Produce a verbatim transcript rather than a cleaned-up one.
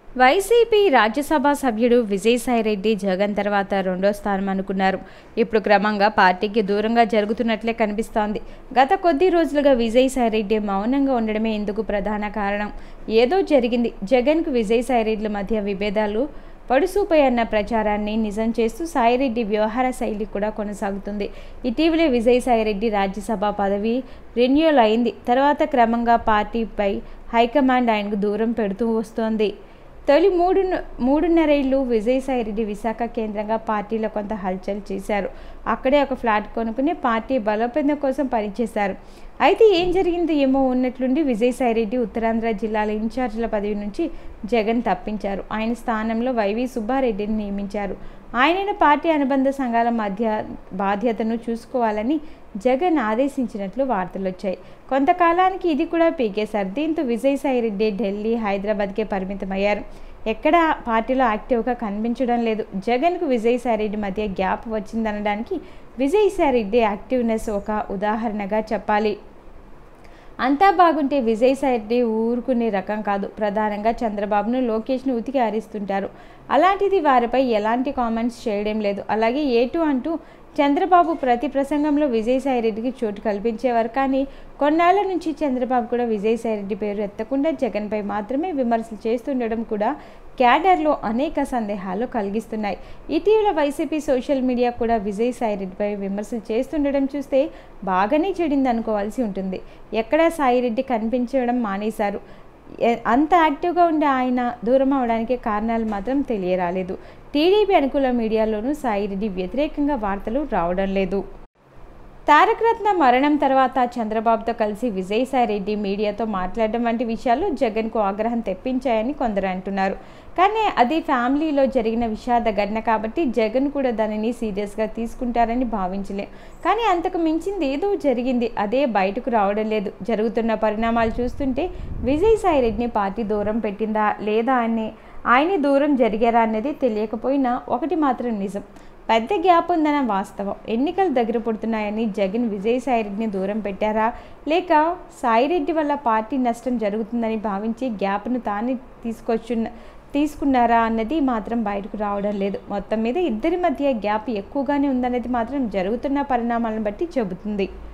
YCP Rajya Sabha సభ్యుడు విజయసాయిరెడ్డి జగన్ తర్వాత రెండో స్థానం అనుకున్నారు. ఇప్పుడు క్రమంగా పార్టీకి దూరంగా జరుగుతున్నట్లే కనిపిస్తోంది. గత కొద్ది రోజులుగా విజయసాయిరెడ్డి మౌనంగా ఉండడమే ఇందుకు ప్రధాన కారణం. ఏదో జరిగింది, జగన్కు విజయసాయిరెడ్డిల మధ్య విభేదాలు పడుసూపాయన్న ప్రచారాన్ని నిజం చేస్తూ సాయిరెడ్డి వ్యవహార శైలి కూడా కొనసాగుతుంది. ఇటీవలే విజయసాయిరెడ్డి రాజ్యసభ పదవి రెన్యూల్ అయింది. తర్వాత క్రమంగా పార్టీపై హైకమాండ్ ఆయనకు దూరం పెడుతూ వస్తోంది. తొలి మూడు మూడున్నరేళ్లు విజయసాయిరెడ్డి విశాఖ కేంద్రంగా పార్టీలో కొంత హల్చల్ చేశారు. అక్కడే ఒక ఫ్లాట్ కొనుక్కుని పార్టీ బలోపేతం కోసం పనిచేశారు. అయితే ఏం జరిగిందో ఏమో ఉన్నట్లుండి విజయసాయిరెడ్డి ఉత్తరాంధ్ర జిల్లాల ఇన్ఛార్జీల పదవి నుంచి జగన్ తప్పించారు. ఆయన స్థానంలో వైవి సుబ్బారెడ్డిని నియమించారు. ఆయనను పార్టీ అనుబంధ సంఘాల మధ్య బాధ్యతను చూసుకోవాలని జగన్ ఆదేశించినట్లు వార్తలు వచ్చాయి. కొంతకాలానికి ఇది కూడా పీకేశారు. దీంతో విజయసాయిరెడ్డి ఢిల్లీ, హైదరాబాద్కే పరిమితమయ్యారు. ఎక్కడా పార్టీలో యాక్టివ్గా కనిపించడం లేదు. జగన్కు విజయసాయిరెడ్డి మధ్య గ్యాప్ వచ్చిందనడానికి విజయసాయిరెడ్డి యాక్టివ్నెస్ ఒక ఉదాహరణగా చెప్పాలి. అంతా బాగుంటే విజయసాయిరెడ్డి ఊరుకునే రకం కాదు. ప్రధానంగా చంద్రబాబును, లోకేష్ను ఉతికి ఆరిస్తుంటారు. అలాంటిది వారిపై ఎలాంటి కామెంట్స్ చేయడం లేదు. అలాగే ఏటు అంటూ చంద్రబాబు ప్రతి ప్రసంగంలో విజయసాయిరెడ్డికి చోటు కల్పించేవారు. కానీ కొన్నాళ్ల నుంచి చంద్రబాబు కూడా విజయసాయిరెడ్డి పేరు ఎత్తకుండా జగన్పై మాత్రమే విమర్శలు చేస్తుండడం కూడా క్యాడర్లో అనేక సందేహాలు కలిగిస్తున్నాయి. ఇటీవల వైసీపీ సోషల్ మీడియా కూడా విజయసాయిరెడ్డిపై విమర్శలు చేస్తుండడం చూస్తే బాగానే చెడింది అనుకోవాల్సి ఉంటుంది. ఎక్కడా సాయిరెడ్డి కనిపించడం మానేశారు. అంత యాక్టివ్గా ఉండే ఆయన దూరం అవడానికి కారణాలు మాత్రం తెలియరాలేదు. టీడీపీ అనుకూల మీడియాలోనూ సాయిరెడ్డి వ్యతిరేకంగా వార్తలు రావడం లేదు. తారకరత్న మరణం తర్వాత చంద్రబాబుతో కలిసి విజయసాయిరెడ్డి మీడియాతో మాట్లాడడం వంటి విషయాలు జగన్కు ఆగ్రహం తెప్పించాయని కొందరు అంటున్నారు. కానీ అది ఫ్యామిలీలో జరిగిన విషాద ఘటన కాబట్టి జగన్ కూడా దానిని సీరియస్గా తీసుకుంటారని భావించలేం. కానీ అంతకు మించింది ఏదో జరిగింది, అదే బయటకు రావడం లేదు. జరుగుతున్న పరిణామాలు చూస్తుంటే విజయసాయిరెడ్డిని పార్టీ దూరం పెట్టిందా లేదా అని ఆయనే దూరం జరిగారా అన్నది తెలియకపోయినా ఒకటి మాత్రం నిజం, పెద్ద గ్యాప్ ఉందన్న వాస్తవం. ఎన్నికలు దగ్గర పడుతున్నాయని జగన్ విజయసాయిరెడ్డిని దూరం పెట్టారా, లేక సాయిరెడ్డి వల్ల పార్టీ నష్టం జరుగుతుందని భావించి గ్యాప్ను తానే తీసుకొచ్చున్న తీసుకున్నారా అన్నది మాత్రం బయటకు రావడం లేదు. మొత్తం మీద ఇద్దరి మధ్య గ్యాప్ ఎక్కువగానే ఉందన్నది మాత్రం జరుగుతున్న పరిణామాలను బట్టి చెబుతుంది.